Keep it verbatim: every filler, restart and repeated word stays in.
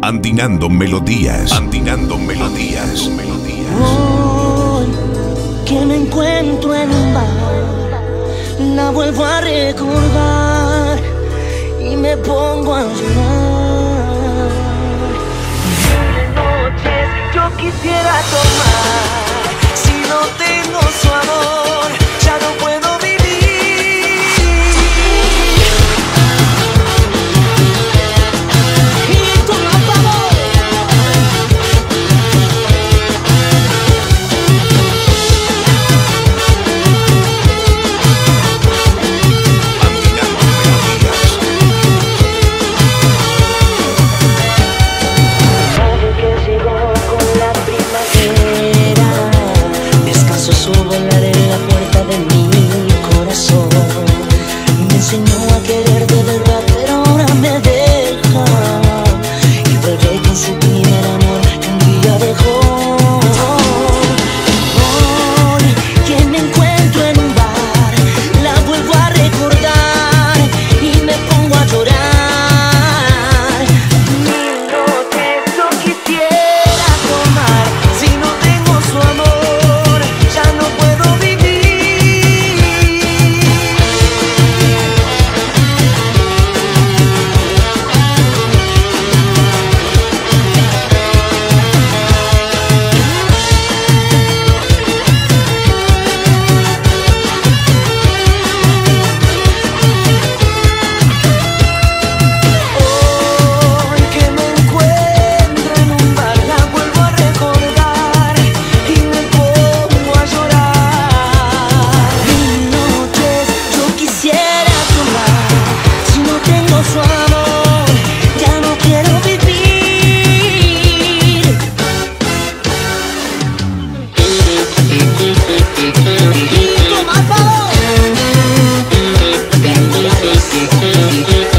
Andinando melodías. Andinando melodías. Hoy que me encuentro en un bar, la vuelvo a recordar y me pongo a llorar. Mil noches yo quisiera tomar, si no tengo su amor ya no puedo vivir. Su volar en la puerta de mi corazón me enseñó a querer de verdad, pero ahora me deja y vuelve con su primer amor que un día dejó. Hoy que me encuentro en un bar, la vuelvo a recordar y me pongo a llorar. Mil noches yo quisiera tomar, si no tengo su amor su amor, ya no quiero vivir. Toma, por favor.